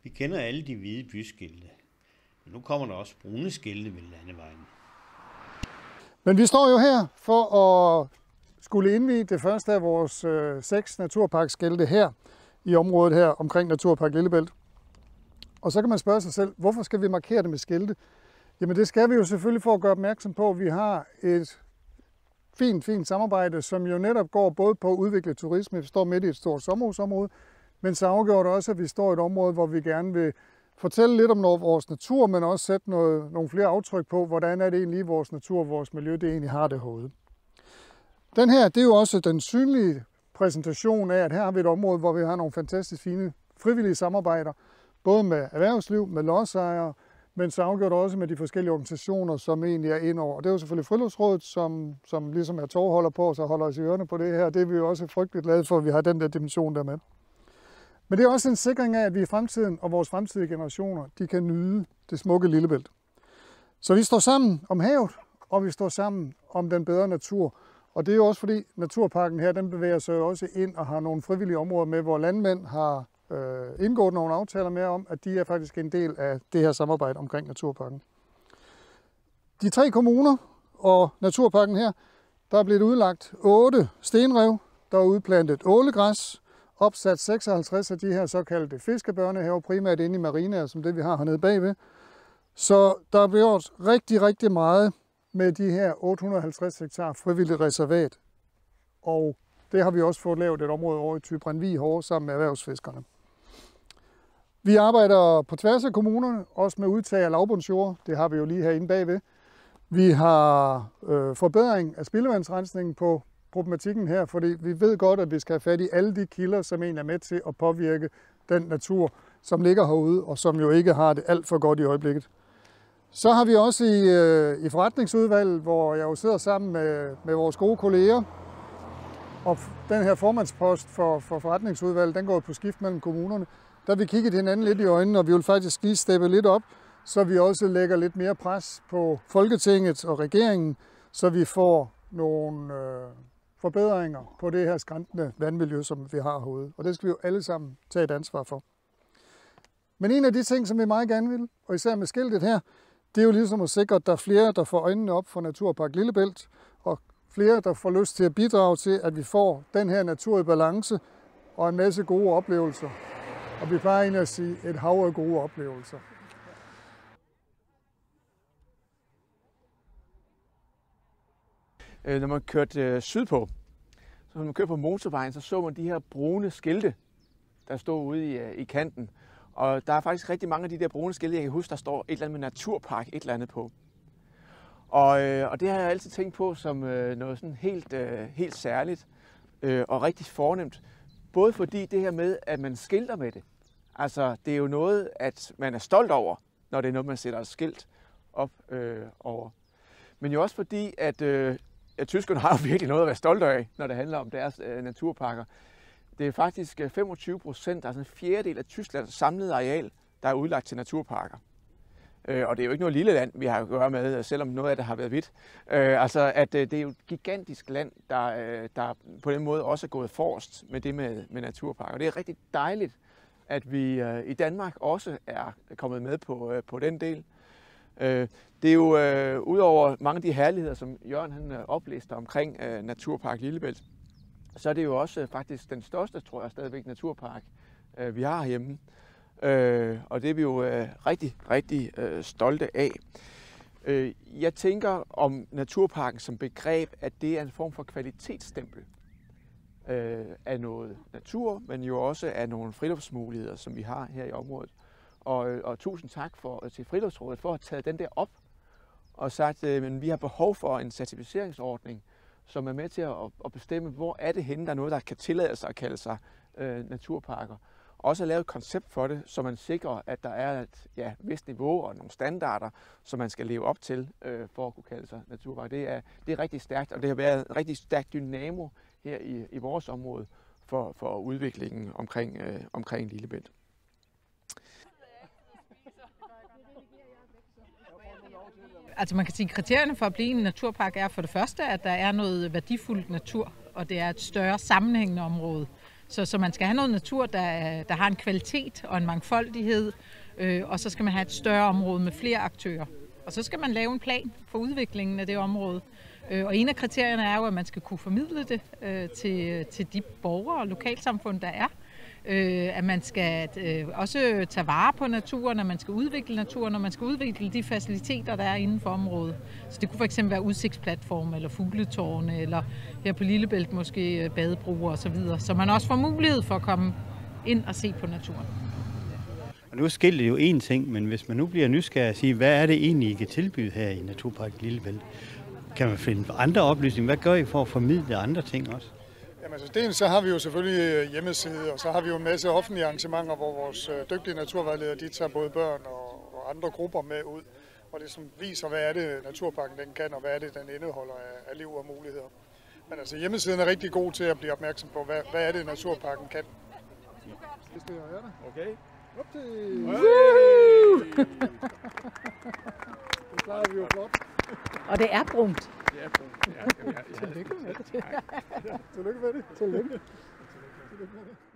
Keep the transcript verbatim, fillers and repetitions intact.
Vi kender alle de hvide byskilte, men nu kommer der også brune skilte ved landevejen. Men vi står jo her for at skulle indvie det første af vores øh, seks naturparkskilte her i området her omkring Naturpark Lillebælt. Og så kan man spørge sig selv, hvorfor skal vi markere det med skilte? Jamen det skal vi jo selvfølgelig for at gøre opmærksom på, at vi har et fint, fint samarbejde, som jo netop går både på at udvikle turisme. Vi står midt i et stort sommerhusområde, men så afgjort det også, at vi står i et område, hvor vi gerne vil fortælle lidt om vores natur, men også sætte noget, nogle flere aftryk på, hvordan er det egentlig i vores natur og vores miljø, det egentlig har det herude. Den her, det er jo også den synlige præsentation af, at her har vi et område, hvor vi har nogle fantastisk fine frivillige samarbejder, både med erhvervsliv, med lodsejere, men så afgjort også med de forskellige organisationer, som egentlig er inde over. Det er jo selvfølgelig Friluftsrådet, som, som ligesom er tovholder på, og så holder os i ørerne på det her. Det er vi jo også frygteligt glade for, at vi har den der dimension der med. Men det er også en sikring af, at vi i fremtiden og vores fremtidige generationer, de kan nyde det smukke Lillebælt. Så vi står sammen om havet, og vi står sammen om den bedre natur. Og det er jo også fordi naturparken her, den bevæger sig jo også ind og har nogle frivillige områder med, hvor landmænd har øh, indgået nogle aftaler med om, at de er faktisk en del af det her samarbejde omkring naturparken. De tre kommuner og naturparken her, der er blevet udlagt otte stenrev, der er udplantet ålegræs, opsat seksoghalvtreds af de her såkaldte fiskebørnehaver, primært inde i marinaer, som det vi har hernede bagved. Så der er blevet gjort rigtig, rigtig meget med de her otte hundrede og halvtreds hektar frivilligt reservat. Og det har vi også fået lavet et område over i Thy-Brændvig Hove sammen med erhvervsfiskerne. Vi arbejder på tværs af kommunerne, også med udtag af lavbundsjord. Det har vi jo lige herinde bagved. Vi har øh, forbedring af spildevandsrensningen på problematikken her, fordi vi ved godt, at vi skal have fat i alle de kilder, som egentlig er med til at påvirke den natur, som ligger herude, og som jo ikke har det alt for godt i øjeblikket. Så har vi også i, øh, i forretningsudvalget, hvor jeg jo sidder sammen med, med vores gode kolleger, og den her formandspost for, for forretningsudvalget, den går på skift mellem kommunerne. Der har vi kigget hinanden lidt i øjnene, og vi vil faktisk lige steppe lidt op, så vi også lægger lidt mere pres på Folketinget og regeringen, så vi får nogle øh, forbedringer på det her skrantende vandmiljø, som vi har herude. Og det skal vi jo alle sammen tage et ansvar for. Men en af de ting, som vi meget gerne vil, og især med skiltet her, det er jo ligesom at sikre, at der er flere, der får øjnene op for Naturpark Lillebælt, og flere, der får lyst til at bidrage til, at vi får den her natur i balance og en masse gode oplevelser. Og vi plejer egentlig at sige et hav af gode oplevelser. Når man kørte sydpå, så når man kørte på motorvejen, så så man de her brune skilte, der stod ude i, i kanten. Og der er faktisk rigtig mange af de der brune skilte, jeg kan huske, der står et eller andet med naturpark, et eller andet på. Og, øh, og det har jeg altid tænkt på som øh, noget sådan helt, øh, helt særligt øh, og rigtig fornemt. Både fordi det her med, at man skilter med det. Altså, det er jo noget, at man er stolt over, når det er noget, man sætter et skilt op øh, over. Men jo også fordi, at, øh, at tyskerne har jo virkelig noget at være stolte af, når det handler om deres øh, naturparker. Det er faktisk femogtyve procent, altså en fjerdedel af Tysklands samlede areal, der er udlagt til naturparker. Øh, og det er jo ikke noget lille land, vi har at gøre med, selvom noget af det har været vidt. Øh, altså, at øh, det er jo et gigantisk land, der, øh, der på den måde også er gået forrest med det med, med naturparker. Det er rigtig dejligt, at vi øh, i Danmark også er kommet med på, øh, på den del. Øh, det er jo øh, udover mange af de herligheder, som Jørgen han øh, oplister omkring øh, Naturpark Lillebælt, så er det jo også øh, faktisk den største, tror jeg, stadigvæk naturpark, øh, vi har herhjemme. Øh, og det er vi jo øh, rigtig, rigtig øh, stolte af. Øh, jeg tænker om naturparken som begreb, at det er en form for kvalitetsstempel øh, af noget natur, men jo også af nogle friluftsmuligheder, som vi har her i området. Og, og tusind tak for, til Friluftsrådet for at have taget den der op og sagt, at øh, vi har behov for en certificeringsordning, som er med til at, at bestemme, hvor er det henne, der er noget, der kan tillade sig at kalde sig øh, naturparker. Også at lave et koncept for det, så man sikrer, at der er et ja, vist niveau og nogle standarder, som man skal leve op til øh, for at kunne kalde sig naturpark. Det er, det er rigtig stærkt, og det har været en rigtig stærk dynamo her i, i vores område for, for udviklingen omkring, øh, omkring Lillebælt. Altså man kan sige, at kriterierne for at blive en naturpark er for det første, at der er noget værdifuldt natur, og det er et større sammenhængende område. Så, så man skal have noget natur, der, der har en kvalitet og en mangfoldighed, øh, og så skal man have et større område med flere aktører. Og så skal man lave en plan for udviklingen af det område. Og en af kriterierne er jo, at man skal kunne formidle det øh, til, til de borgere og lokalsamfund, der er. Øh, at man skal øh, også tage vare på naturen, at man skal udvikle naturen, og man skal udvikle de faciliteter, der er inden for området. Så det kunne fx være udsigtsplatforme, eller fugletårne, eller her på Lillebælt måske badebroer osv. Så, så man også får mulighed for at komme ind og se på naturen. Og nu er skiltet jo én ting, men hvis man nu bliver nysgerrig og siger, hvad er det egentlig, I kan tilbyde her i Naturpark Lillebælt? Kan man finde andre oplysninger? Hvad gør I for at formidle andre ting også? Jamen, så dels så har vi jo selvfølgelig hjemmeside, og så har vi jo en masse offentlige arrangementer, hvor vores dygtige naturvejledere, de tager både børn og, og andre grupper med ud, og det som viser, hvad er det naturparken den kan, og hvad er det den indeholder af, af liv og muligheder. Men altså hjemmesiden er rigtig god til at blive opmærksom på, hvad, hvad er det naturparken kan. Okay. Op til! Det klarer vi jo flot. Og det er brunt. Det er brunt. Ja, ja, ja. Tillykke med det. Tillykke. Tillykke med det.